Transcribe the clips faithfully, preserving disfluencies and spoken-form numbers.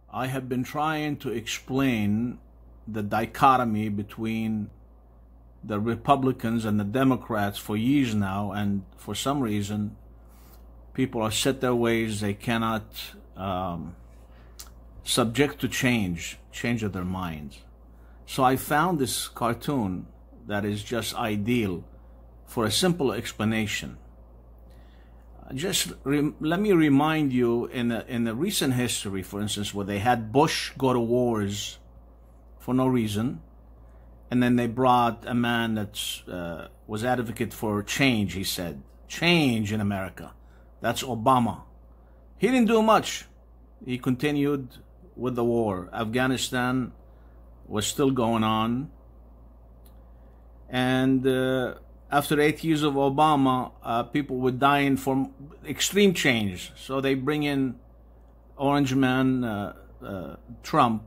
I have been trying to explain the dichotomy between the Republicans and the Democrats for years now, and for some reason people are set their ways. They cannot um, subject to change, change of their minds. So I found this cartoon that is just ideal for a simple explanation. Just re let me remind you, in the, in the recent history, for instance, where they had Bush go to wars for no reason, and then they brought a man that uh, was advocate for change, he said. Change in America. That's Obama. He didn't do much. He continued with the war. Afghanistan was still going on. And uh, after eight years of Obama, uh, people were dying from extreme change. So they bring in Orange Man, uh, uh, Trump,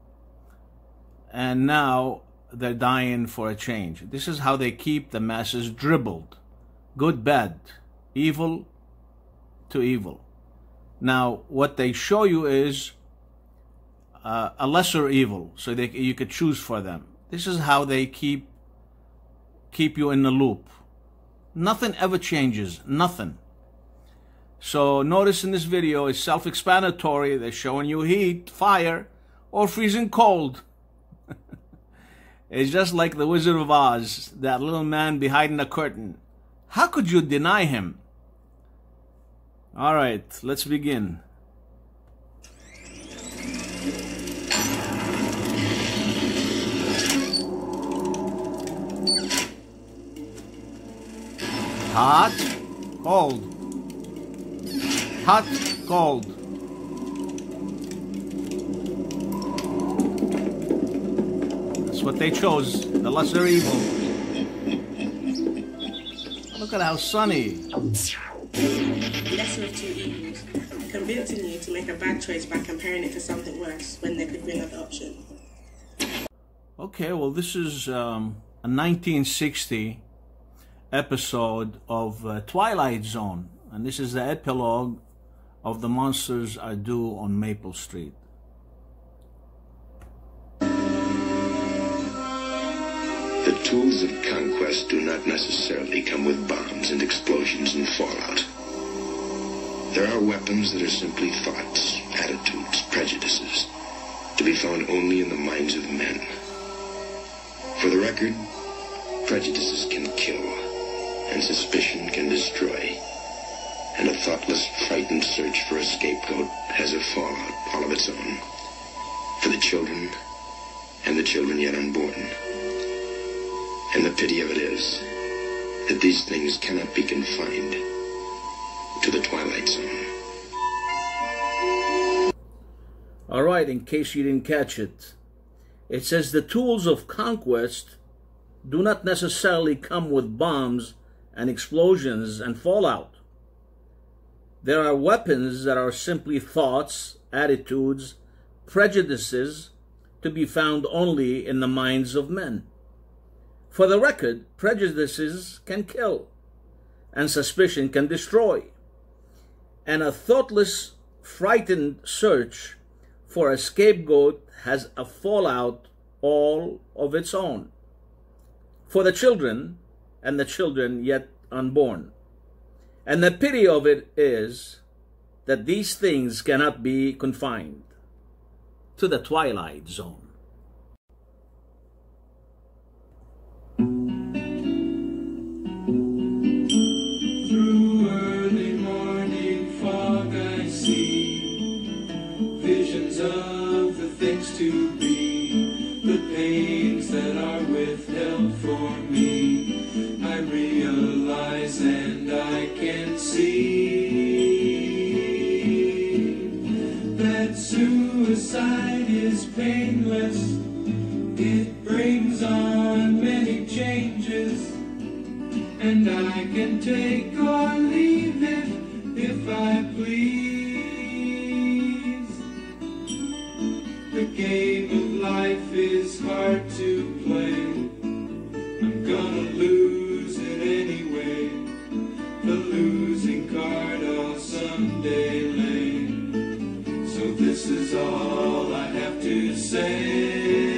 and now they're dying for a change. This is how they keep the masses dribbled. Good, bad, evil to evil. Now, what they show you is uh, a lesser evil, so they, you could choose for them. This is how they keep keep you in the loop. Nothing ever changes, nothing. So notice in this video, it's self-explanatory. They're showing you heat, fire, or freezing cold. It's just like the Wizard of Oz, that little man behind the curtain. How could you deny him? All right, let's begin. Hot, cold. Hot, cold. That's what they chose, the lesser evil. Look at how sunny. Lesser of two evils, convincing you to make a bad choice by comparing it to something worse when there could be another option. Okay, well, this is um, a nineteen sixty episode of uh, Twilight Zone, and this is the epilogue of The Monsters Are Due on Maple Street. The tools of conquest do not necessarily come with bombs and explosions and fallout. There are weapons that are simply thoughts, attitudes, prejudices, to be found only in the minds of men. For the record, prejudices can kill, and suspicion can destroy, and a thoughtless, frightened search for a scapegoat has a fallout all of its own, for the children and the children yet unborn. And the pity of it is that these things cannot be confined to the Twilight Zone. All right, in case you didn't catch it, it says the tools of conquest do not necessarily come with bombs and explosions and fallout. There are weapons that are simply thoughts, attitudes, prejudices to be found only in the minds of men. For the record, prejudices can kill, and suspicion can destroy, and a thoughtless, frightened search for a scapegoat has a fallout all of its own, for the children and the children yet unborn. And the pity of it is that these things cannot be confined to the Twilight Zone. Through early morning fog I see visions of the things to be, the pains that are withheld for me. I realize and I can see that suicide is painless. It brings on many changes, and I can take or leave it if I please. The game of life is hard to play. I'm gonna lose it anyway. The losing card I'll someday lay. So this is is all I have to say.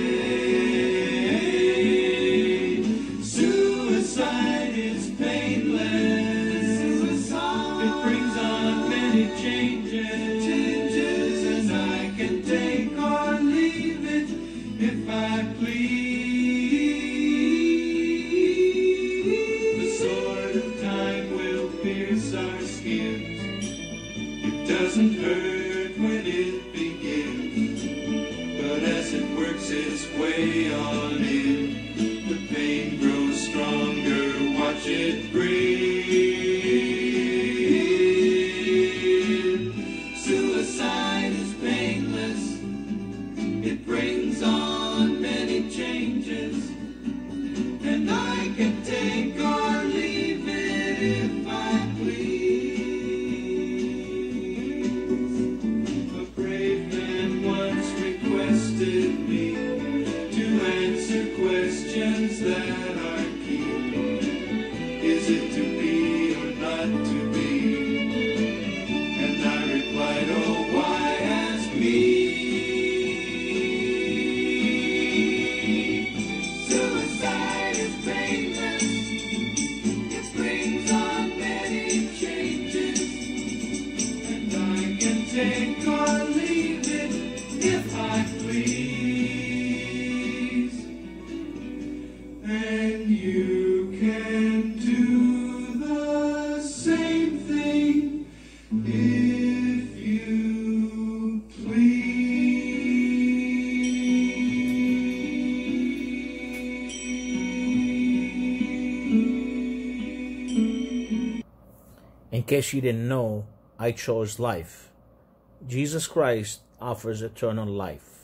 Suicide is painless. Suicide. It brings on many changes. Changes, and I can take or leave it if I please. The sword of time will pierce our skins. It doesn't hurt when it begins, but as it works its way on in, the pain grows stronger. Watch it breathe. Suicide is painless. It brings on many changes, and I can take or leave it if I please. A brave man once requested me to answer questions that are key. Is it to be or not to be? And I replied, oh, why ask me? Suicide is painless. It brings on many changes, and I can take or leave it if I please. And you can do the same thing if you please. In case you didn't know, I chose life. Jesus Christ offers eternal life.